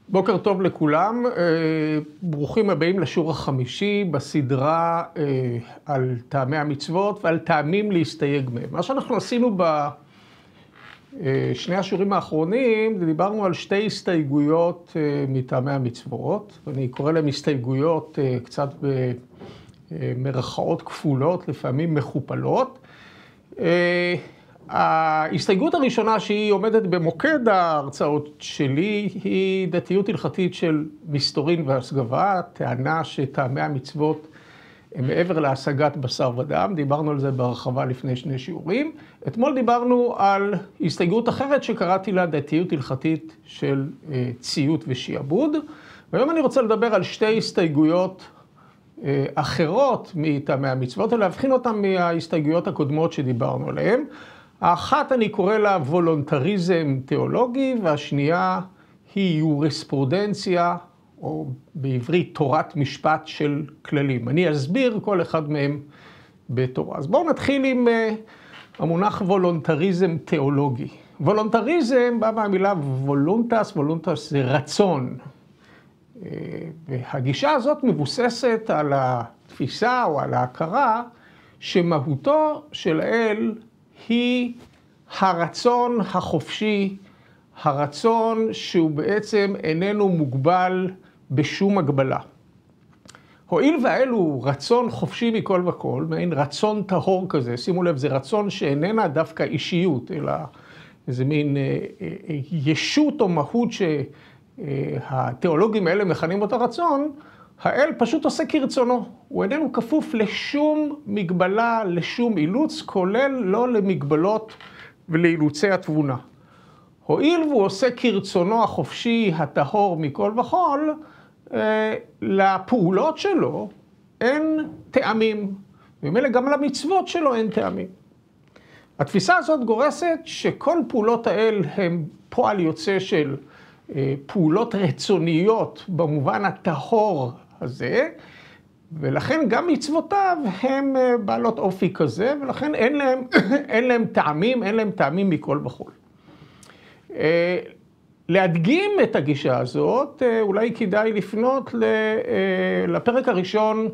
בוקר טוב לכולם, ברוכים הבאים לשיעור החמישי בסדרה על טעמי המצוות ועל טעמים להסתייג מהם. מה שאנחנו עשינו בשני השיעורים האחרונים, דיברנו על שתי הסתייגויות מטעמי המצוות, ואני קורא להם הסתייגויות קצת במרכאות כפולות, לפעמים מכופלות. ההסתייגות הראשונה שהיא עומדת במוקד ההרצאות שלי היא דתיות הלכתית של מסתורין והשגבה, טענה שטעמי המצוות הם מעבר להשגת בשר ודם, דיברנו על זה בהרחבה לפני שני שיעורים. אתמול דיברנו על הסתייגות אחרת שקראתי לה דתיות הלכתית של ציות ושיעבוד, והיום אני רוצה לדבר על שתי הסתייגויות אחרות מטעמי המצוות, ולהבחין אותן מההסתייגויות הקודמות שדיברנו עליהן. האחת אני קורא לה וולונטריזם תיאולוגי, והשנייה היא יוריספרודנציה, או בעברית תורת משפט של כללים. אני אסביר כל אחד מהם בתורה. אז בואו נתחיל עם המונח וולונטריזם תיאולוגי. וולונטריזם בא מהמילה וולונטס, וולונטס זה רצון. והגישה הזאת מבוססת על התפיסה או על ההכרה שמהותו של האל היא הרצון החופשי, הרצון שהוא בעצם איננו מוגבל בשום הגבלה. הואיל והאל הוא רצון חופשי מכל וכל, מעין רצון טהור כזה, שימו לב, זה רצון שאיננה דווקא אישיות, אלא איזה מין ישות או מהות שהתיאולוגים האלה מכנים אותה רצון, האל פשוט עושה כרצונו, הוא איננו כפוף לשום מגבלה, לשום אילוץ, כולל לא למגבלות ולאילוצי התבונה. הואיל והוא עושה כרצונו החופשי, הטהור מכל וכל, לפעולות שלו אין טעמים, ומילא גם למצוות שלו אין טעמים. התפיסה הזאת גורסת שכל פעולות האל הם פועל יוצא של פעולות רצוניות במובן הטהור הזה, ולכן גם מצוותיו הם בעלות אופי כזה, ולכן אין להם טעמים, אין להם טעמים מכל וכל. להדגים את הגישה הזאת, אולי כדאי לפנות לפרק הראשון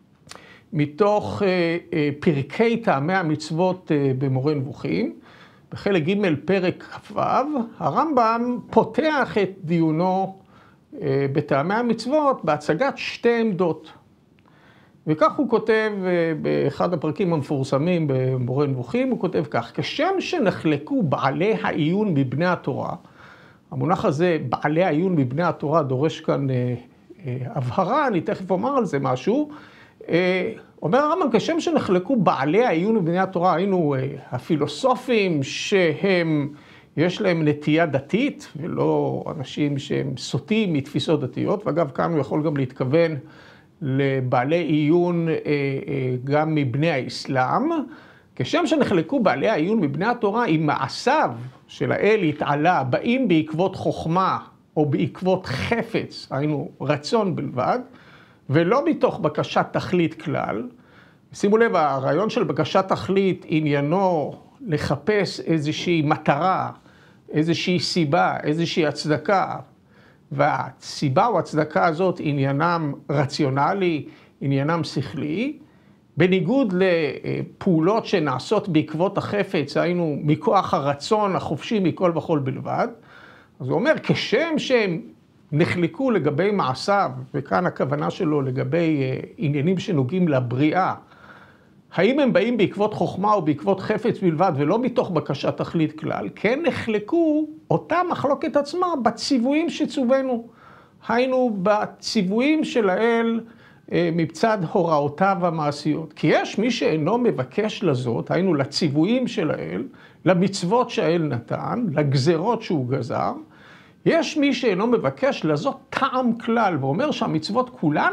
מתוך פרקי טעמי המצוות במורה נבוכים. בחלק ג' פרק כ"ו, הרמב"ם פותח את דיונו בטעמי המצוות בהצגת שתי עמדות. וכך הוא כותב באחד הפרקים המפורסמים במורה נבוכים, הוא כותב כך: כשם שנחלקו בעלי העיון מבני התורה, המונח הזה, בעלי העיון מבני התורה, דורש כאן הבהרה, אני תכף אומר על זה משהו. אומר הרמב"ם, כשם שנחלקו בעלי העיון מבני התורה, היינו הפילוסופים שהם, יש להם נטייה דתית, ולא אנשים שהם סוטים מתפיסות דתיות, ואגב, כאן הוא יכול גם להתכוון לבעלי עיון גם מבני האסלאם. כשם שנחלקו בעלי העיון מבני התורה, אם מעשיו של האל התעלה באים בעקבות חוכמה או בעקבות חפץ, היינו רצון בלבד, ולא מתוך בקשת תכלית כלל. שימו לב, הרעיון של בקשת תכלית עניינו לחפש איזושהי מטרה, איזושהי סיבה, איזושהי הצדקה, והסיבה או הצדקה הזאת עניינם רציונלי, עניינם שכלי, בניגוד לפעולות שנעשות בעקבות החפץ, היינו מכוח הרצון החופשי מכל וכל בלבד. אז הוא אומר, כשם שהם נחלקו לגבי מעשיו, וכאן הכוונה שלו לגבי עניינים שנוגעים לבריאה, האם הם באים בעקבות חוכמה או בעקבות חפץ בלבד, ולא מתוך בקשת תכלית כלל, כן נחלקו אותה מחלוקת עצמה בציוויים שצווינו. היינו בציוויים של האל מבצד הוראותיו המעשיות. כי יש מי שאינו מבקש לזאת, היינו לציוויים של האל, למצוות שהאל נתן, לגזרות שהוא גזר, יש מי שאינו מבקש לזאת טעם כלל, ואומר שהמצוות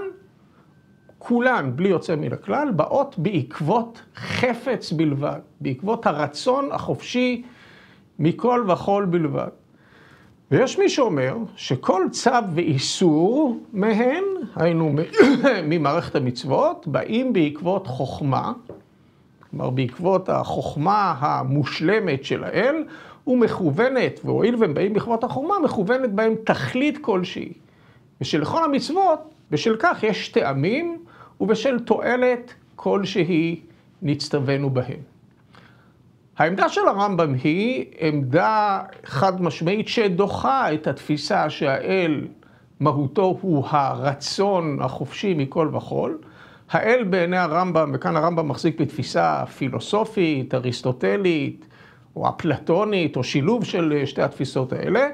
כולן, בלי יוצא מן הכלל, באות בעקבות חפץ בלבד, בעקבות הרצון החופשי מכל וכל בלבד. ויש מי שאומר שכל צו ואיסור מהן, היינו ממערכת המצוות, באים בעקבות חוכמה, כלומר בעקבות החוכמה המושלמת של האל, ומכוונת, והואיל והם באים בכבוד החוכמה, מכוונת בהם תכלית כלשהי. ושלכל המצוות, בשל כך יש טעמים, ובשל תועלת כלשהי נצטווינו בהם. העמדה של הרמב"ם היא עמדה חד משמעית שדוחה את התפיסה שהאל מהותו הוא הרצון החופשי מכל וכל. האל בעיני הרמב"ם, וכאן הרמב"ם מחזיק בתפיסה פילוסופית, אריסטוטלית, או אפלטונית, או שילוב של שתי התפיסות האלה,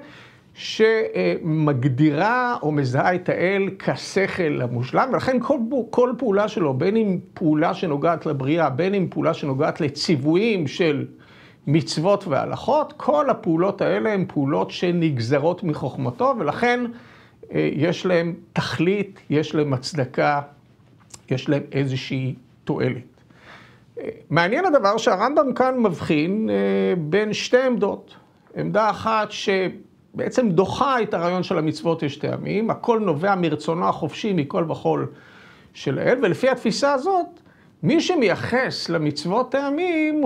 שמגדירה או מזהה את האל כשכל המושלם, ולכן כל פעולה שלו, בין אם פעולה שנוגעת לבריאה, בין אם פעולה שנוגעת לציוויים של מצוות והלכות, כל הפעולות האלה הן פעולות שנגזרות מחוכמתו, ולכן יש להם תכלית, יש להם הצדקה, יש להם איזושהי תועלת. מעניין הדבר שהרמב"ם כאן מבחין בין שתי עמדות. עמדה אחת שבעצם דוחה את הרעיון של המצוות יש טעמים, הכל נובע מרצונו החופשי מכל וכל של האל, ולפי התפיסה הזאת, מי שמייחס למצוות טעמים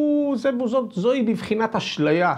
זוהי בבחינת אשליה.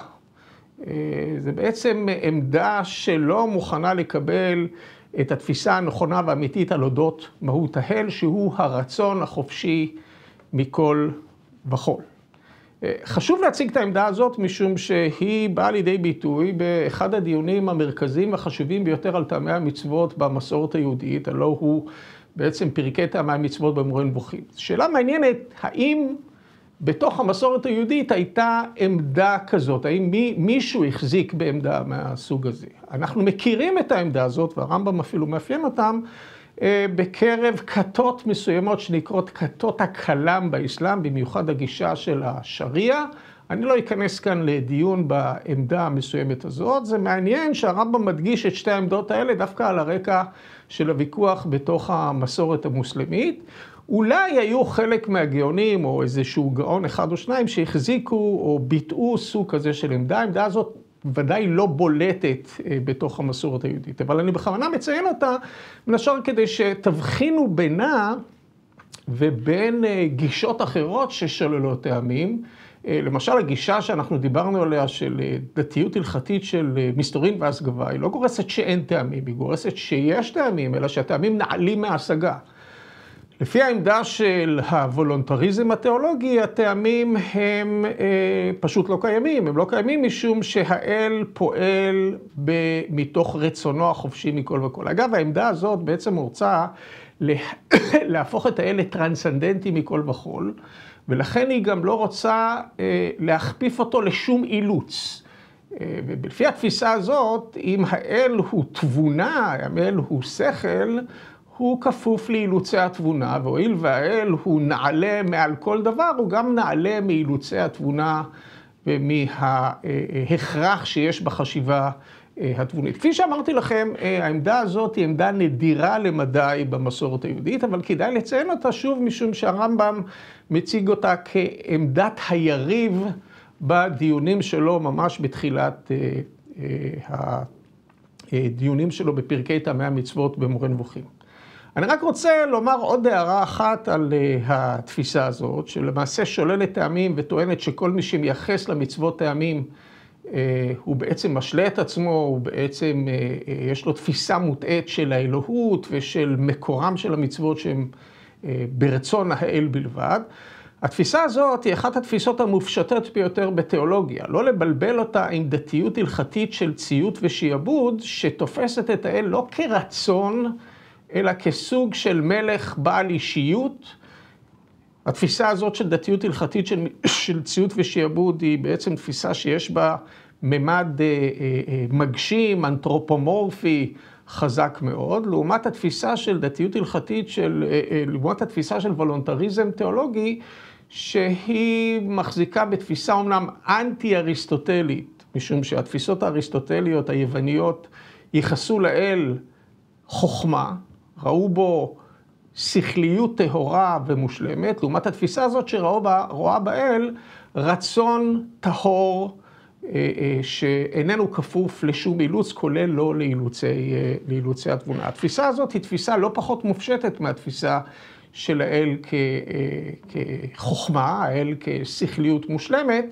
זה בעצם עמדה שלא מוכנה לקבל את התפיסה הנכונה והאמיתית על אודות מהות האל, שהוא הרצון החופשי מכל וכל. חשוב להציג את העמדה הזאת משום שהיא באה לידי ביטוי באחד הדיונים המרכזיים והחשובים ביותר על טעמי המצוות במסורת היהודית, הלא הוא בעצם פרקי טעמי המצוות במורה נבוכים. שאלה מעניינת, האם בתוך המסורת היהודית הייתה עמדה כזאת? האם מישהו החזיק בעמדה מהסוג הזה? אנחנו מכירים את העמדה הזאת, והרמב"ם אפילו מאפיין אותם, בקרב כתות מסוימות שנקראות כתות הכלם באסלאם, במיוחד הגישה של השריעה. אני לא אכנס כאן לדיון בעמדה המסוימת הזאת. זה מעניין שהרמב"ם מדגיש את שתי העמדות האלה דווקא על הרקע של הוויכוח בתוך המסורת המוסלמית. אולי היו חלק מהגאונים או איזשהו גאון אחד או שניים שהחזיקו או ביטאו סוג כזה של עמדה. העמדה הזאת ודאי לא בולטת בתוך המסורת היהודית, אבל אני בכוונה מציין אותה, נשאר כדי שתבחינו בינה ובין גישות אחרות ששוללות טעמים. למשל, הגישה שאנחנו דיברנו עליה של דתיות הלכתית של מסתורין והשגבה, היא לא גורסת שאין טעמים, היא גורסת שיש טעמים, אלא שהטעמים נעלים מההשגה. לפי העמדה של הוולונטריזם התיאולוגי, הטעמים הם פשוט לא קיימים. הם לא קיימים משום שהאל פועל מתוך רצונו החופשי מכל וכל. אגב, העמדה הזאת בעצם רוצה להפוך את האל לטרנסנדנטי מכל וכל, ולכן היא גם לא רוצה להכפיף אותו לשום אילוץ. ולפי התפיסה הזאת, אם האל הוא תבונה, האל הוא שכל, הוא כפוף לאילוצי התבונה, והואיל והאל הוא נעלה מעל כל דבר, הוא גם נעלה מאילוצי התבונה ומההכרח שיש בחשיבה התבונית. כפי שאמרתי לכם, העמדה הזאת היא עמדה נדירה למדי במסורת היהודית, אבל כדאי לציין אותה שוב משום שהרמב"ם מציג אותה כעמדת היריב בדיונים שלו, ממש בתחילת הדיונים שלו בפרקי טעמי המצוות במורה נבוכים. אני רק רוצה לומר עוד הערה אחת על התפיסה הזאת, שלמעשה שוללת טעמים וטוענת שכל מי שמייחס למצוות טעמים, הוא בעצם משלה את עצמו, הוא בעצם יש לו תפיסה מוטעית של האלוהות ושל מקורם של המצוות שהם ברצון האל בלבד. התפיסה הזאת היא אחת התפיסות המופשטות ביותר בתיאולוגיה. לא לבלבל אותה עם דתיות הלכתית של ציות ושיעבוד, שתופסת את האל לא כרצון, אלא כסוג של מלך בעל אישיות. התפיסה הזאת של דתיות הלכתית של ציות ושיעבוד היא בעצם תפיסה שיש בה ממד מגשים, אנתרופומורפי, חזק מאוד, לעומת התפיסה של דתיות הלכתית, לעומת התפיסה של וולונטריזם תיאולוגי, שהיא מחזיקה בתפיסה אומנם אנטי-אריסטוטלית, משום שהתפיסות האריסטוטליות היווניות ייחסו לאל חוכמה, ראו בו שכליות טהורה ומושלמת, לעומת התפיסה הזאת שרואה באל רצון טהור, שאיננו כפוף לשום אילוץ, כולל לא לאילוצי התבונה. התפיסה הזאת היא תפיסה לא פחות מופשטת מהתפיסה של האל כחוכמה, האל כשכליות מושלמת,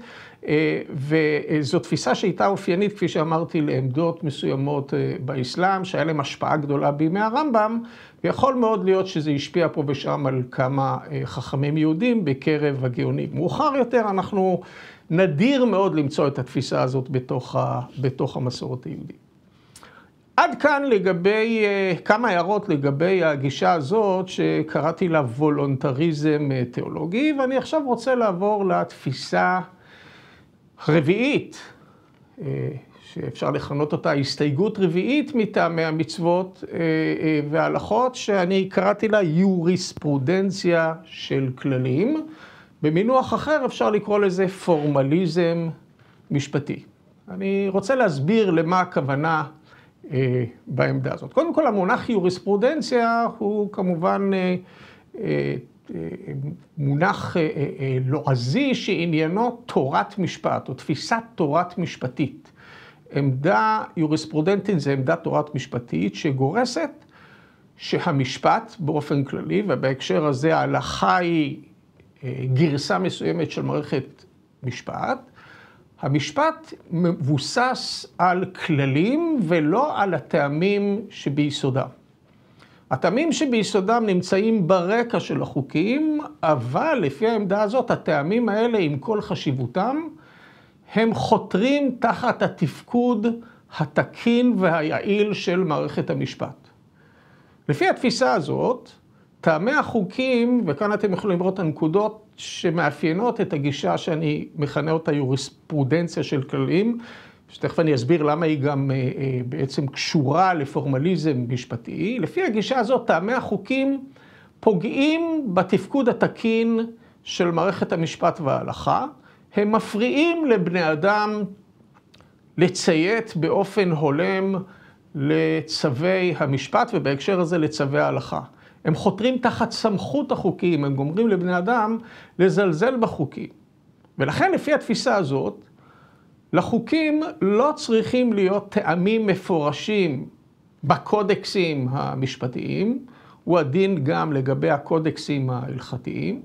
וזו תפיסה שהייתה אופיינית, כפי שאמרתי, לעמדות מסוימות באסלאם, שהיה להם השפעה גדולה בימי הרמב"ם, ויכול מאוד להיות שזה השפיע פה ושם על כמה חכמים יהודים בקרב הגאונים. מאוחר יותר אנחנו נדיר מאוד למצוא את התפיסה הזאת בתוך המסורת היהודית. עד כאן לגבי כמה הערות לגבי הגישה הזאת שקראתי לה וולונטריזם תיאולוגי, ואני עכשיו רוצה לעבור לתפיסה רביעית, שאפשר לכנות אותה הסתייגות רביעית מטעמי המצוות וההלכות, שאני קראתי לה יוריספרודנציה של כללים. במינוח אחר אפשר לקרוא לזה פורמליזם משפטי. אני רוצה להסביר למה הכוונה בעמדה הזאת. קודם כל, המונח יוריספרודנציה הוא כמובן מונח לועזי שעניינו תורת משפט, או תפיסת תורת משפטית. עמדה יוריספרודנטית זה עמדת תורת משפטית שגורסת שהמשפט באופן כללי, ובהקשר הזה ההלכה היא גרסה מסוימת של מערכת משפט, המשפט מבוסס על כללים ולא על הטעמים שביסודם. הטעמים שביסודם נמצאים ברקע של החוקים, אבל לפי העמדה הזאת, הטעמים האלה עם כל חשיבותם, הם חותרים תחת התפקוד התקין והיעיל של מערכת המשפט. לפי התפיסה הזאת, טעמי החוקים, וכאן אתם יכולים לראות הנקודות שמאפיינות את הגישה שאני מכנה אותה יוריספרודנציה של כללים, שתכף אני אסביר למה היא גם בעצם קשורה לפורמליזם משפטי. לפי הגישה הזאת, טעמי החוקים פוגעים בתפקוד התקין של מערכת המשפט וההלכה, הם מפריעים לבני אדם לציית באופן הולם לצווי המשפט, ובהקשר הזה לצווי ההלכה. הם חותרים תחת סמכות החוקים, הם גומרים לבני אדם לזלזל בחוקים. ולכן לפי התפיסה הזאת, לחוקים לא צריכים להיות טעמים מפורשים בקודקסים המשפטיים, הוא הדין גם לגבי הקודקסים ההלכתיים.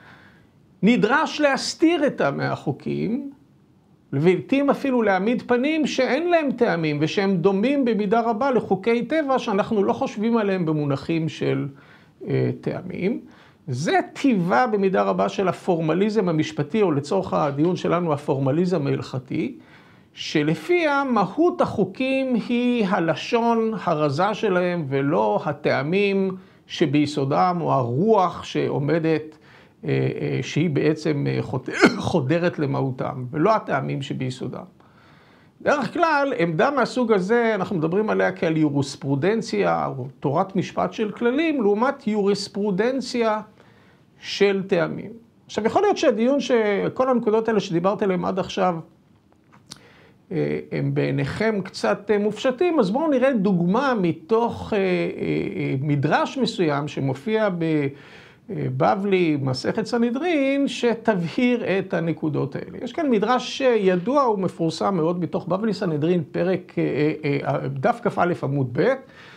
נדרש להסתיר את טעמי החוקים, ולעיתים אפילו להעמיד פנים שאין להם טעמים, ושהם דומים במידה רבה לחוקי טבע שאנחנו לא חושבים עליהם במונחים של טעמים. זה טבעה במידה רבה של הפורמליזם המשפטי, או לצורך הדיון שלנו הפורמליזם ההלכתי, שלפיה מהות החוקים היא הלשון הרזה שלהם, ולא הטעמים שביסודם, או הרוח שעומדת, שהיא בעצם חודרת למהותם, ולא הטעמים שביסודם. דרך כלל, עמדה מהסוג הזה, אנחנו מדברים עליה כעל יוריספרודנציה, או תורת משפט של כללים, לעומת יוריספרודנציה של טעמים. עכשיו, יכול להיות שהדיון שכל הנקודות האלה שדיברת עליהן עד עכשיו, הם בעיניכם קצת מופשטים, אז בואו נראה דוגמה מתוך מדרש מסוים שמופיע בבבלי, מסכת סנהדרין, שתבהיר את הנקודות האלה. יש כאן מדרש ידוע ומפורסם מאוד מתוך בבלי סנהדרין, פרק דף כ"א עמוד ב',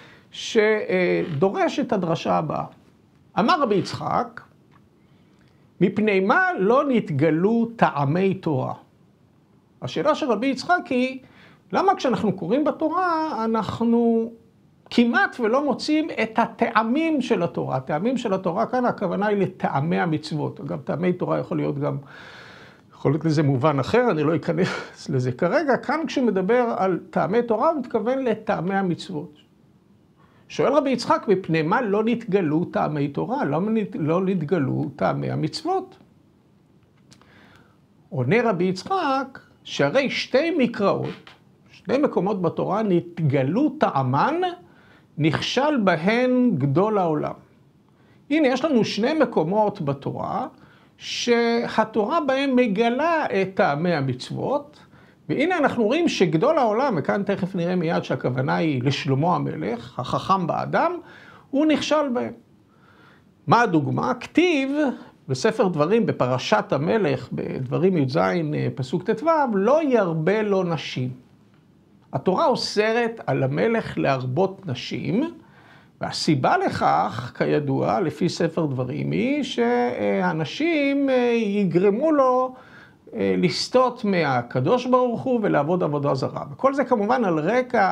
שדורש את הדרשה הבאה. אמר רבי יצחק, מפני מה לא נתגלו טעמי תורה? השאלה של רבי יצחק היא, למה כשאנחנו קוראים בתורה, אנחנו כמעט ולא מוצאים את הטעמים של התורה. הטעמים של התורה, כאן הכוונה היא לטעמי המצוות. אגב, טעמי תורה יכול להיות גם, יכול להיות לזה מובן אחר, אני לא אכנס לזה כרגע. כאן כשמדבר על טעמי תורה, הוא מתכוון לטעמי המצוות. שואל רבי יצחק, מפני מה לא נתגלו טעמי תורה? למה לא נתגלו טעמי המצוות? עונה רבי יצחק, שהרי שתי מקראות, שני מקומות בתורה, נתגלו טעמן, נכשל בהן גדול העולם. הנה, יש לנו שני מקומות בתורה, שהתורה בהם מגלה את טעמי המצוות, והנה אנחנו רואים שגדול העולם, וכאן תכף נראה מיד שהכוונה היא לשלמה המלך, החכם באדם, הוא נכשל בהם. מה הדוגמה? כתיב בספר דברים, בפרשת המלך, בדברים י"ז פסוק ט"ו, לא ירבה לו נשים. התורה אוסרת על המלך להרבות נשים, והסיבה לכך, כידוע, לפי ספר דברים, היא שהנשים יגרמו לו לסטות מהקדוש ברוך הוא ולעבוד עבודה זרה. וכל זה כמובן על רקע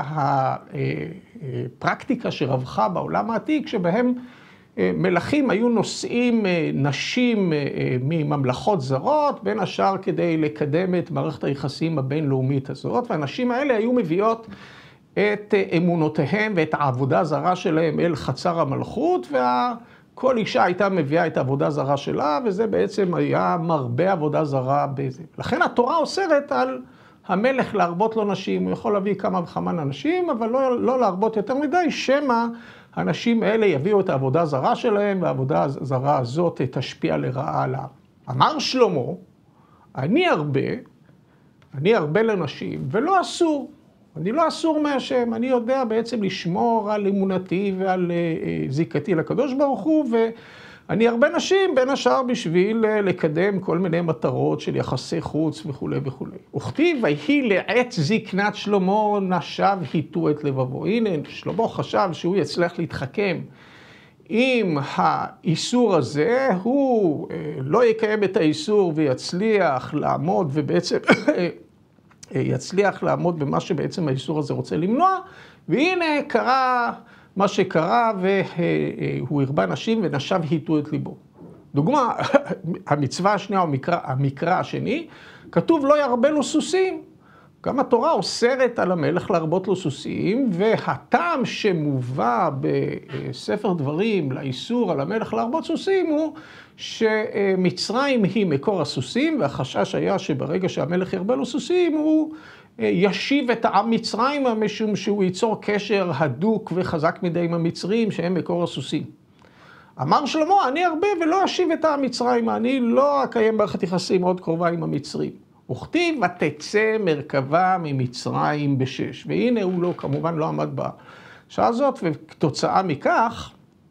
הפרקטיקה שרווחה בעולם העתיק, שבהם מלכים היו נושאים נשים מממלכות זרות, בין השאר כדי לקדם את מערכת היחסים הבינלאומית הזאת, והנשים האלה היו מביאות את אמונותיהם ואת העבודה הזרה שלהם אל חצר המלכות, כל אישה הייתה מביאה את העבודה זרה שלה, וזה בעצם היה מרבה עבודה זרה בזה. לכן התורה אוסרת על המלך להרבות לו נשים, הוא יכול להביא כמה וכמה נשים, אבל לא להרבות יותר מדי, שמא האנשים האלה יביאו את העבודה הזרה שלהם, והעבודה הזרה הזאת תשפיע לרעה עליו. אמר שלמה, אני הרבה לנשים, ולא אסור. אני לא אסור מהשם, אני יודע בעצם לשמור על אמונתי ועל זיקתי לקדוש ברוך הוא, ואני הרבה נשים בין השאר בשביל לקדם כל מיני מטרות של יחסי חוץ וכו' וכו'. וכתיב, ויהי לעת זקנת שלמה נשב היטו את לבבו. הנה, שלמה חשב שהוא יצליח להתחכם עם האיסור הזה, הוא לא יקיים את האיסור ויצליח לעמוד ובעצם יצליח לעמוד במה שבעצם האיסור הזה רוצה למנוע, והנה קרה מה שקרה, והוא הרבה נשים ונשב היטו את ליבו. דוגמה, המצווה השנייה או המקרא השני, כתוב לא ירבה לו סוסים. גם התורה אוסרת על המלך להרבות לו סוסים, והטעם שמובא בספר דברים לאיסור על המלך להרבות סוסים הוא שמצרים היא מקור הסוסים, והחשש היה שברגע שהמלך ירבה לו סוסים הוא ישיב את העם מצרים, משום שהוא ייצור קשר הדוק וחזק מדי עם המצרים שהם מקור הסוסים. אמר שלמה, אני הרבה ולא אשיב את העם מצרים, אני לא אקיים מערכת יחסים מאוד קרובה עם המצרים. וכתיב, ותצא מרכבה ממצרים בשש. והנה הוא לא, כמובן לא עמד בשעה הזאת, וכתוצאה מכך,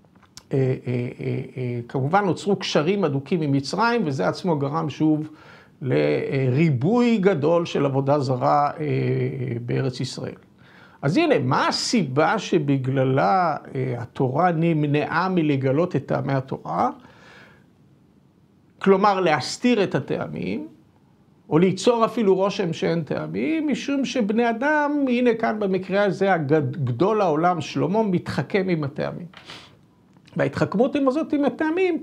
כמובן נוצרו קשרים הדוקים עם מצרים, וזה עצמו גרם שוב לריבוי גדול של עבודה זרה בארץ ישראל. אז הנה, מה הסיבה שבגללה התורה נמנעה מלגלות את טעמי התורה? כלומר, להסתיר את הטעמים, או ליצור אפילו רושם שאין טעמים, משום שבני אדם, הנה כאן במקרה הזה, גדול העולם שלמה מתחכם עם הטעמים. וההתחכמות הזאת עם הטעמים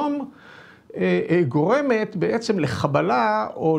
גורמת בעצם לחבלה או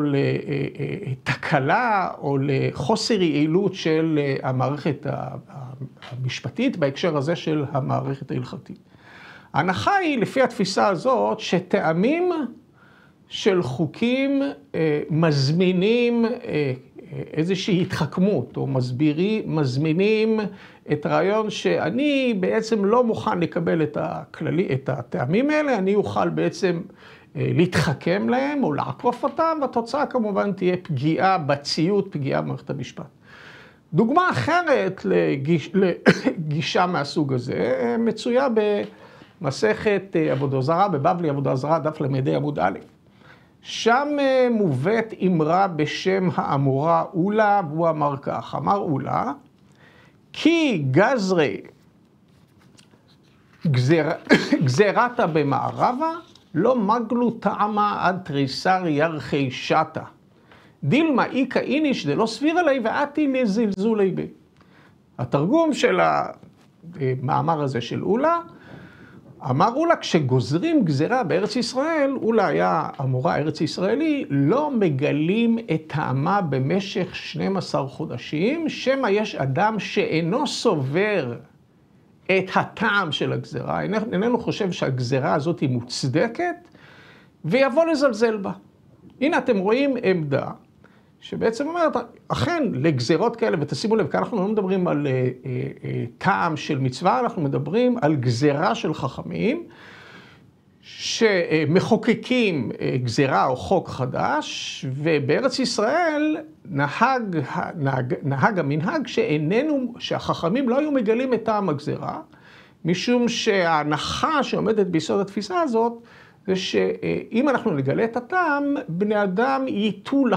לתקלה או לחוסר יעילות של המערכת המשפטית בהקשר הזה של המערכת ההלכתית. ההנחה היא לפי התפיסה הזאת שטעמים של חוקים מזמינים איזושהי התחכמות, או מזמינים את הרעיון שאני בעצם לא מוכן לקבל את הטעמים האלה, אני אוכל בעצם להתחכם להם או לעקוף אותם, והתוצאה כמובן תהיה פגיעה בציות, פגיעה במערכת המשפט. דוגמה אחרת לגישה מהסוג הזה מצויה במסכת עבודה זרה, בבבלי עבודה זרה, דף למדי עמוד א'. שם מובאת אמרה בשם האמורה אולה, והוא אמר כך, אמר אולה, כי גזרי גזירתה במערבה, לא מגלו טעמה עד תריסר ירחי שתה. דילמה איקה איניש דלא סביר עלי ואתי לזלזולי בי. התרגום של המאמר הזה של אולה, אמר אולה, כשגוזרים גזירה בארץ ישראל, אולה היה אמורה ארץ ישראלי, לא מגלים את טעמה במשך 12 חודשים, שמא יש אדם שאינו סובר את הטעם של הגזירה, איננו חושב שהגזירה הזאת היא מוצדקת, ויבוא לזלזל בה. הנה אתם רואים עמדה, שבעצם אומרת, אכן לגזירות כאלה, ותשימו לב, כאן אנחנו לא מדברים על טעם של מצווה, אנחנו מדברים על גזירה של חכמים, שמחוקקים גזירה או חוק חדש, ובארץ ישראל נהג המנהג שהחכמים לא היו מגלים את טעם הגזירה, משום שההנחה שעומדת ביסוד התפיסה הזאת, זה שאם אנחנו נגלה את הטעם, בני אדם ייטו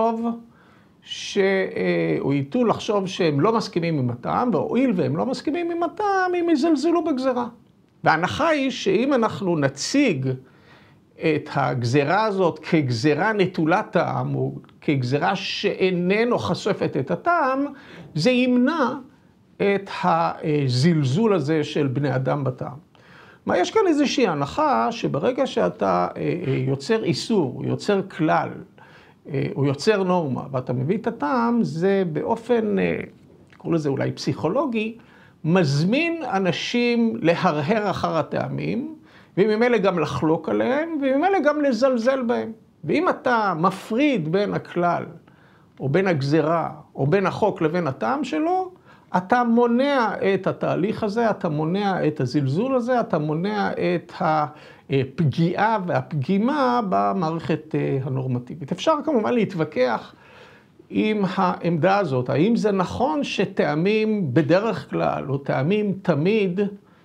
לחשוב שהם לא מסכימים עם הטעם, והואיל והם לא מסכימים עם הטעם, הם יזלזלו בגזירה. וההנחה היא שאם אנחנו נציג את הגזרה הזאת כגזרה נטולת טעם, או כגזרה שאיננו חשפת את הטעם, זה ימנע את הזלזול הזה של בני אדם בטעם. מה, יש כאן איזושהי הנחה שברגע שאתה יוצר איסור, יוצר כלל, או יוצר נורמה, ואתה מביא את הטעם, זה באופן, קוראים לזה אולי פסיכולוגי, מזמין אנשים להרהר אחר הטעמים, וממילא גם לחלוק עליהם, וממילא גם לזלזל בהם. ואם אתה מפריד בין הכלל, או בין הגזרה, או בין החוק לבין הטעם שלו, אתה מונע את התהליך הזה, אתה מונע את הזלזול הזה, אתה מונע את הפגיעה והפגימה במערכת הנורמטיבית. אפשר כמובן להתווכח עם העמדה הזאת. האם זה נכון שטעמים בדרך כלל, או טעמים תמיד,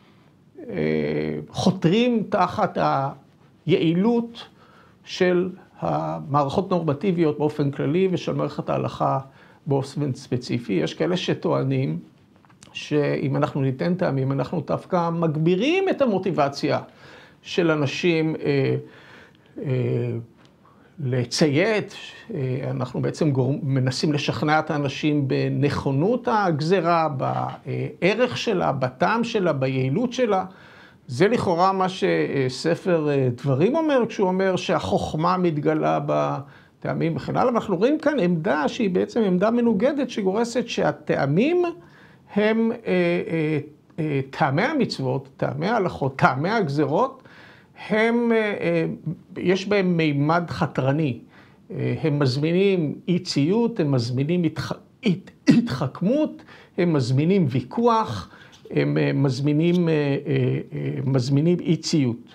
חותרים תחת היעילות של המערכות נורמטיביות באופן כללי ושל מערכת ההלכה באופן ספציפי? יש כאלה שטוענים שאם אנחנו ניתן טעמים, אנחנו דווקא מגבירים את המוטיבציה של אנשים לציית. אנחנו בעצם מנסים לשכנע את האנשים בנכונות הגזרה, בערך שלה, בטעם שלה, ביעילות שלה. זה לכאורה מה שספר דברים אומר, כשהוא אומר שהחוכמה מתגלה בטעמים וכן הלאה. אנחנו רואים כאן עמדה שהיא בעצם עמדה מנוגדת, שגורסת שהטעמים הם טעמי המצוות, טעמי ההלכות, טעמי הגזרות, יש בהם מימד חתרני. הם מזמינים אי ציות, הם מזמינים התחכמות, הם מזמינים ויכוח, הם מזמינים אי ציות.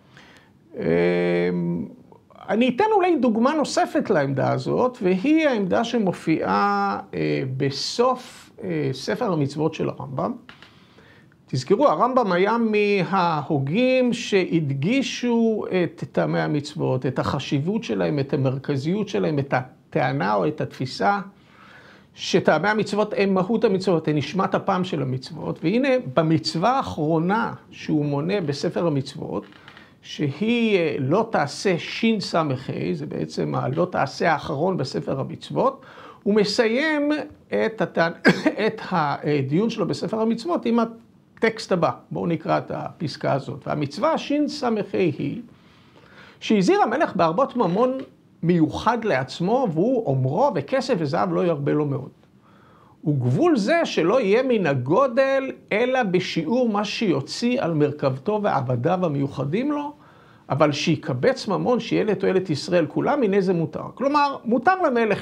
אני אתן אולי דוגמה נוספת לעמדה הזאת, והיא העמדה שמופיעה בסוף ספר המצוות של הרמב"ם. תזכרו, הרמב"ם היה מההוגים שהדגישו את טעמי המצוות, את החשיבות שלהם, את המרכזיות שלהם, את הטענה או את התפיסה, שטעמי המצוות הם מהות המצוות, הם נשמת אפם של המצוות. והנה, במצווה האחרונה שהוא מונה בספר המצוות, שהיא לא תעשה שין סמך, זה בעצם הלא תעשה האחרון בספר המצוות, הוא מסיים את הדיון שלו בספר המצוות עם הטקסט הבא. בואו נקרא את הפסקה הזאת. והמצווה שין סמך היא שהזהיר המלך בהרבות ממון מיוחד לעצמו, והוא אומרו וכסף וזהב לא ירבה לו מאוד. וגבול זה שלא יהיה מן הגודל, אלא בשיעור מה שיוציא על מרכבתו ועבדיו המיוחדים לו, אבל שיקבץ ממון שיהיה לתועלת ישראל כולם, הנה זה מותר. כלומר, מותר למלך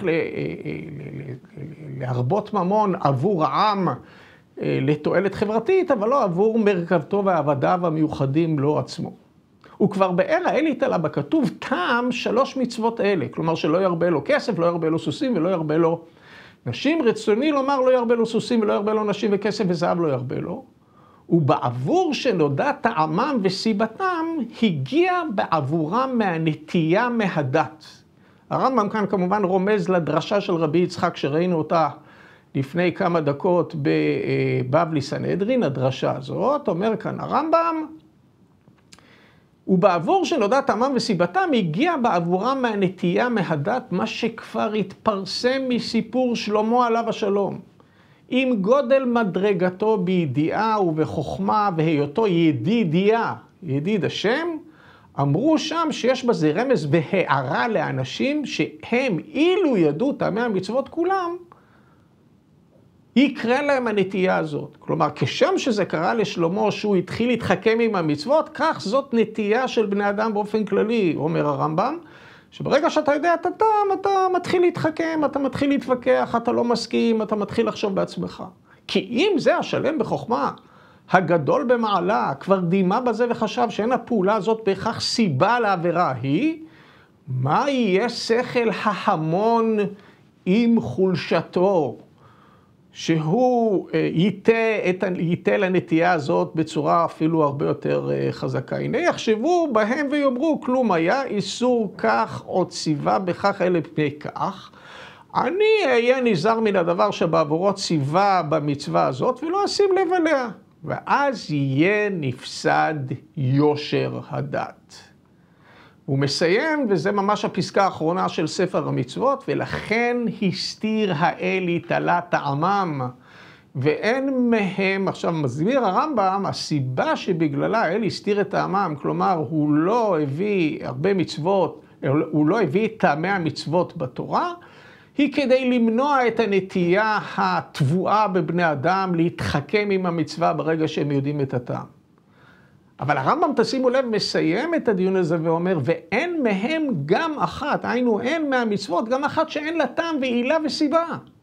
להרבות ממון עבור העם לתועלת חברתית, אבל לא עבור מרכבתו ועבדיו המיוחדים לו עצמו. וכבר באר האלית עלה בכתוב טעם 3 מצוות אלה, כלומר שלא ירבה לו כסף, לא ירבה לו סוסים ולא ירבה לו נשים. רצוני לומר לא ירבה לו סוסים ולא ירבה לו נשים וכסף וזהב לא ירבה לו. ובעבור שנודע טעמם וסיבתם, הגיע בעבורם מהנטייה מהדת. הרמב"ם כאן כמובן רומז לדרשה של רבי יצחק, שראינו אותה לפני כמה דקות בבבלי סנהדרין. הדרשה הזאת אומר כאן הרמב"ם, ובעבור שנודע טעמם וסיבתם, הגיע בעבורם מהנטייה מהדת, מה שכבר התפרסם מסיפור שלמה עליו השלום. עם גודל מדרגתו בידיעה ובחוכמה והיותו ידידיה, ידיד השם, אמרו שם שיש בזה רמז והערה לאנשים שהם אילו ידעו טעמי המצוות כולם, יקרה להם הנטייה הזאת. כלומר, כשם שזה קרה לשלמה שהוא התחיל להתחכם עם המצוות, כך זאת נטייה של בני אדם באופן כללי, אומר הרמב"ם, שברגע שאתה יודע את הטעם, אתה מתחיל להתחכם, אתה מתחיל להתווכח, אתה לא מסכים, אתה מתחיל לחשוב בעצמך. כי אם זה השלם בחוכמה, הגדול במעלה, כבר דימה בזה וחשב שאין הפעולה הזאת בהכרח סיבה לעבירה היא, מה יהיה שכל ההמון עם חולשתו, שהוא ייתה לנטייה הזאת בצורה אפילו הרבה יותר חזקה. הנה יחשבו בהם ויאמרו, כלום היה איסור כך או ציווה בכך אלה פני כך. אני אהיה נזהר מן הדבר שבעבורו ציווה במצווה הזאת ולא אשים לב עליה. ואז יהיה נפסד יושר הדת. הוא מסיים, וזה ממש הפסקה האחרונה של ספר המצוות, ולכן הסתיר האל יתעלה טעמם, ואין מהם, עכשיו מסביר הרמב"ם, הסיבה שבגללה האל הסתיר את טעמם, כלומר הוא לא הביא הרבה מצוות, הוא לא הביא את טעמי המצוות בתורה, היא כדי למנוע את הנטייה התבואה בבני אדם להתחכם עם המצווה ברגע שהם יודעים את הטעם. אבל הרמב"ם, תשימו לב, מסיים את הדיון הזה ואומר, ואין מהם גם אחת, היינו אין מהמצוות, גם אחת שאין לה טעם ועילה וסיבה.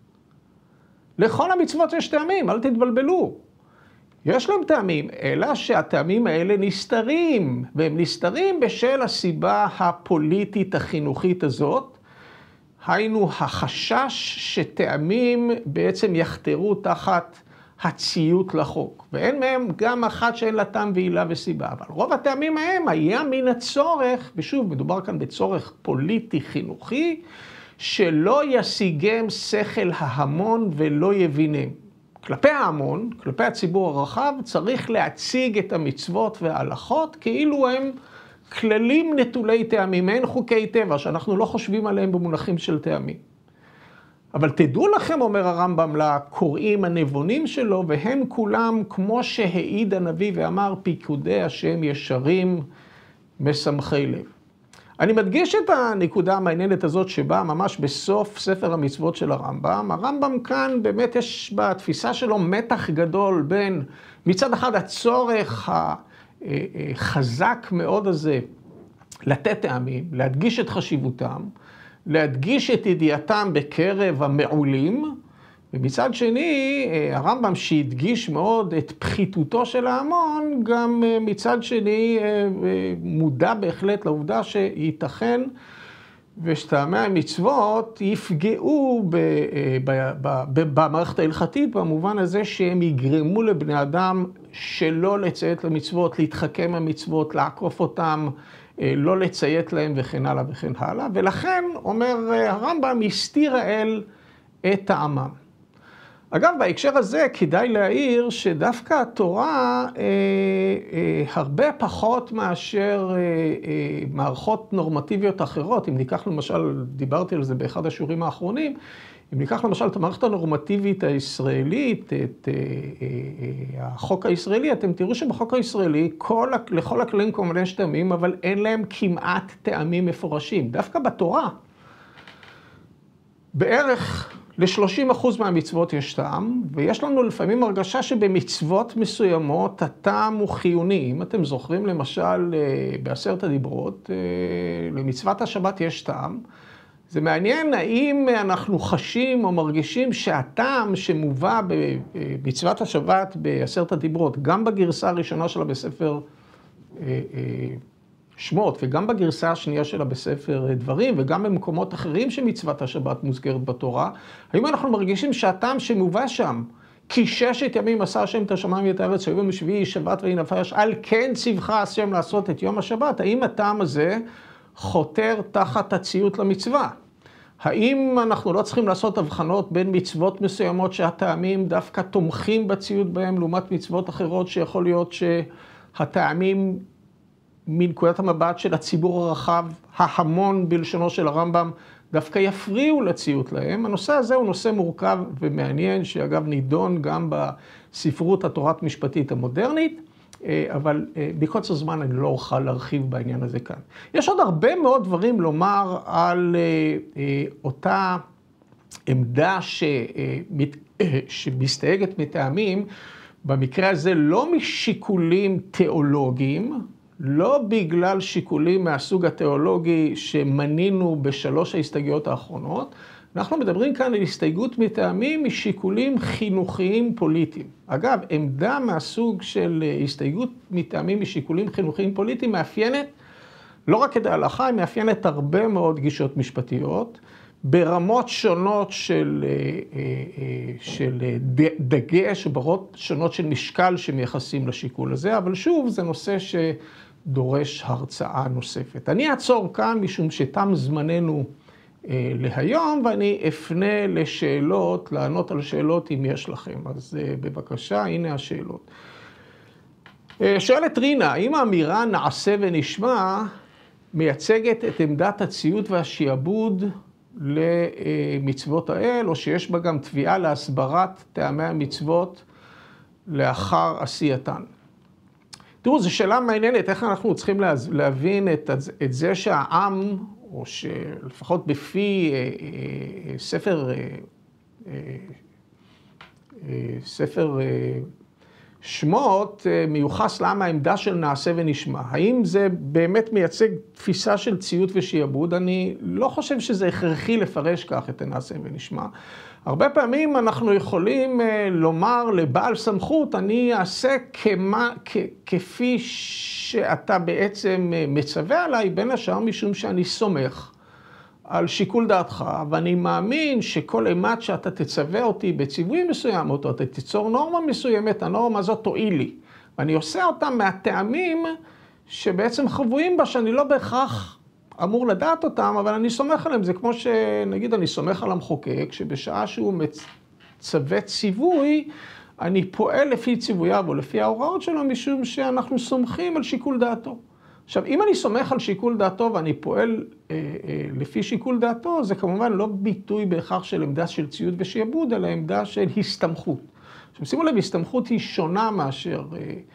לכל המצוות יש טעמים, אל תתבלבלו. יש להם טעמים, אלא שהטעמים האלה נסתרים, והם נסתרים בשל הסיבה הפוליטית החינוכית הזאת, היינו החשש שטעמים בעצם יחתרו תחת הציות לחוק. ואין מהם גם אחת שאין לה טעם ועילה וסיבה. אבל רוב הטעמים ההם היה מן הצורך, ושוב מדובר כאן בצורך פוליטי חינוכי, שלא ישיגם שכל ההמון ולא יבינם. כלפי ההמון, כלפי הציבור הרחב, צריך להציג את המצוות וההלכות כאילו הם כללים נטולי טעמים, אין חוקי טבע שאנחנו לא חושבים עליהם במונחים של טעמים. אבל תדעו לכם, אומר הרמב"ם לקוראים הנבונים שלו, והם כולם, כמו שהעיד הנביא ואמר, פיקודי השם ישרים משמחי לב. אני מדגיש את הנקודה המעניינת הזאת שבאה ממש בסוף ספר המצוות של הרמב"ם. הרמב"ם כאן באמת יש בתפיסה שלו מתח גדול בין מצד אחד הצורך החזק מאוד הזה לתת טעמים, להדגיש את חשיבותם, להדגיש את ידיעתם בקרב המעולים, ומצד שני, הרמב"ם שהדגיש מאוד את פחיתותו של ההמון, גם מצד שני מודע בהחלט לעובדה שייתכן ושטעמי המצוות יפגעו במערכת ההלכתית, במובן הזה שהם יגרמו לבני אדם שלא לציית למצוות, להתחכם המצוות, לעקוף אותם, לא לציית להם וכן הלאה וכן הלאה. ולכן, אומר הרמב"ם, הסתיר האל את טעמם. אגב, בהקשר הזה כדאי להעיר שדווקא התורה הרבה פחות מאשר מערכות נורמטיביות אחרות. אם ניקח למשל, דיברתי על זה באחד השיעורים האחרונים, אם ניקח למשל את המערכת הנורמטיבית הישראלית, את החוק הישראלי, אתם תראו שבחוק הישראלי לכל הכללים כמובן יש טעמים, אבל אין להם כמעט טעמים מפורשים. דווקא בתורה, בערך ל-30% מהמצוות יש טעם, ויש לנו לפעמים הרגשה שבמצוות מסוימות הטעם הוא חיוני. אם אתם זוכרים למשל בעשרת הדיברות, למצוות השבת יש טעם. זה מעניין האם אנחנו חשים או מרגישים שהטעם שמובא במצוות השבת בעשרת הדיברות, גם בגרסה הראשונה שלה בספר שמות, וגם בגרסה השנייה שלה בספר דברים, וגם במקומות אחרים שמצוות השבת מוזכרת בתורה, האם אנחנו מרגישים שהטעם שמובא שם, כי 6 ימים עשה השם את השמיים ואת הארץ, שהיום השביעי שבת ויהי נפש, על כן ציווך השם לעשות את יום השבת, האם הטעם הזה חותר תחת הציות למצווה? האם אנחנו לא צריכים לעשות הבחנות בין מצוות מסוימות שהטעמים דווקא תומכים בציות בהם, לעומת מצוות אחרות שיכול להיות שהטעמים מנקודת המבט של הציבור הרחב, ההמון בלשונו של הרמב"ם, דווקא יפריעו לציות להם. הנושא הזה הוא נושא מורכב ומעניין, שאגב נידון גם בספרות התורת משפטית המודרנית, אבל בקוצר זמן אני לא אוכל להרחיב בעניין הזה כאן. יש עוד הרבה מאוד דברים לומר על אותה עמדה שמסתייגת מטעמים, במקרה הזה לא משיקולים תיאולוגיים, לא בגלל שיקולים מהסוג התיאולוגי שמנינו בשלוש ההסתייגויות האחרונות, אנחנו מדברים כאן על הסתייגות מטעמים משיקולים חינוכיים פוליטיים. אגב, עמדה מהסוג של הסתייגות מטעמים משיקולים חינוכיים פוליטיים מאפיינת לא רק את ההלכה, היא מאפיינת הרבה מאוד גישות משפטיות, ברמות שונות של דגש, ברמות שונות של משקל שמייחסים לשיקול הזה, אבל שוב, זה נושא שדורש הרצאה נוספת. אני אעצור כאן משום שתם זמננו להיום, ואני אפנה לשאלות, לענות על שאלות אם יש לכם. אז בבקשה, הנה השאלות. שואלת רינה, האם האמירה נעשה ונשמע מייצגת את עמדת הציות והשיעבוד למצוות האל, או שיש בה גם תביעה להסברת טעמי המצוות לאחר עשייתן. תראו, זו שאלה מעניינת, איך אנחנו צריכים להבין את זה שהעם, או שלפחות בפי ספר שמות, מיוחס לעם העמדה של נעשה ונשמע. האם זה באמת מייצג תפיסה של ציות ושיעבוד? אני לא חושב שזה הכרחי לפרש כך את נעשה ונשמע. הרבה פעמים אנחנו יכולים לומר לבעל סמכות, אני אעשה כפי שאתה בעצם מצווה עליי, בין השאר משום שאני סומך על שיקול דעתך, ואני מאמין שכל אימת שאתה תצווה אותי בציווי מסוים, או אתה תיצור נורמה מסוימת, הנורמה הזאת תועיל לי. ואני עושה אותה מהטעמים שבעצם חבויים בה, שאני לא בהכרח אמור לדעת אותם, אבל אני סומך עליהם. זה כמו שנגיד אני סומך על המחוקק, שבשעה שהוא מצווה ציווי, אני פועל לפי ציווייו או לפי ההוראות שלו, משום שאנחנו סומכים על שיקול דעתו. עכשיו, אם אני סומך על שיקול דעתו ואני פועל לפי שיקול דעתו, זה כמובן לא ביטוי בהכרח של עמדה של ציות ושיעבוד, אלא עמדה של הסתמכות. עכשיו, שימו לב, הסתמכות היא שונה מאשר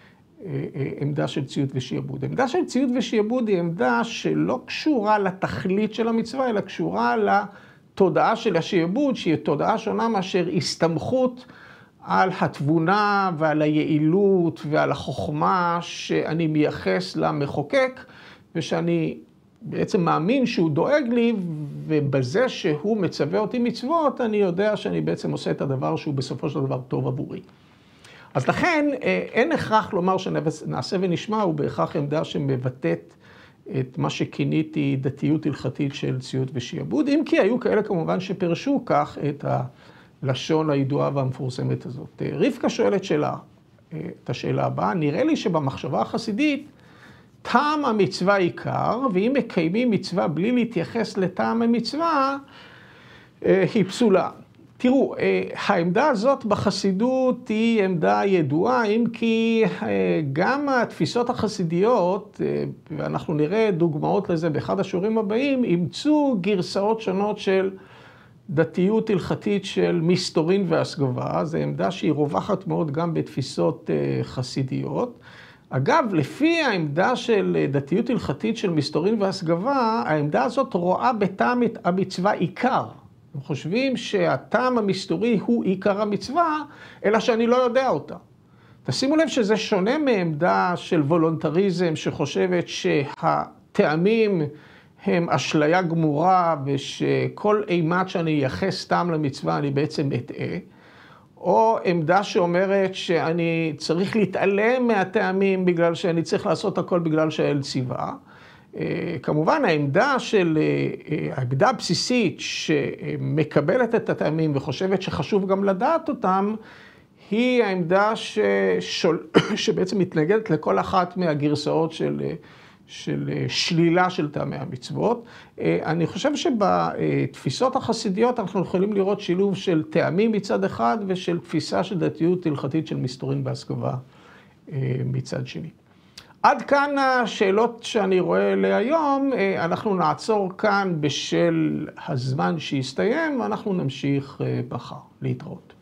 עמדה של ציות ושיעבוד. עמדה של ציות ושיעבוד היא עמדה שלא קשורה לתכלית של המצווה, אלא קשורה לתודעה של השיעבוד, שהיא תודעה שונה מאשר הסתמכות על התבונה ועל היעילות ועל החוכמה שאני מייחס למחוקק, ושאני בעצם מאמין שהוא דואג לי, ובזה שהוא מצווה אותי מצוות, אני יודע שאני בעצם עושה את הדבר שהוא בסופו של דבר טוב עבורי. אז לכן אין הכרח לומר שנעשה ונשמע, הוא בהכרח עמדה שמבטאת את מה שכיניתי דתיות הלכתית של ציות ושיעבוד, אם כי היו כאלה כמובן שפרשו כך את הלשון הידועה והמפורסמת הזאת. רבקה שואלת את השאלה הבאה, נראה לי שבמחשבה החסידית, טעם המצווה עיקר, ואם מקיימים מצווה בלי להתייחס לטעם המצווה, היא פסולה. תראו, העמדה הזאת בחסידות היא עמדה ידועה, אם כי גם התפיסות החסידיות, ואנחנו נראה דוגמאות לזה באחד השיעורים הבאים, אימצו גרסאות שונות של דתיות הלכתית של מסתורין והסגבה. זו עמדה שהיא רווחת מאוד גם בתפיסות חסידיות. אגב, לפי העמדה של דתיות הלכתית של מסתורין והסגבה, העמדה הזאת רואה בטעם המצווה עיקר. הם חושבים שהטעם המסתורי הוא עיקר המצווה, אלא שאני לא יודע אותה. תשימו לב שזה שונה מעמדה של וולונטריזם שחושבת שהטעמים הם אשליה גמורה, ושכל אימת שאני אייחס טעם למצווה אני בעצם אטעה. או עמדה שאומרת שאני צריך להתעלם מהטעמים בגלל שאני צריך לעשות הכל בגלל שהאל ציווה. כמובן העמדה הבסיסית שמקבלת את הטעמים וחושבת שחשוב גם לדעת אותם, היא העמדה שבעצם מתנגדת לכל אחת מהגרסאות של שלילה של טעמי המצוות. אני חושב שבתפיסות החסידיות אנחנו יכולים לראות שילוב של טעמים מצד אחד ושל תפיסה של דתיות הלכתית של מסתורין בהסגבה מצד שני. עד כאן השאלות שאני רואה להיום, אנחנו נעצור כאן בשל הזמן שהסתיים ואנחנו נמשיך מחר. להתראות.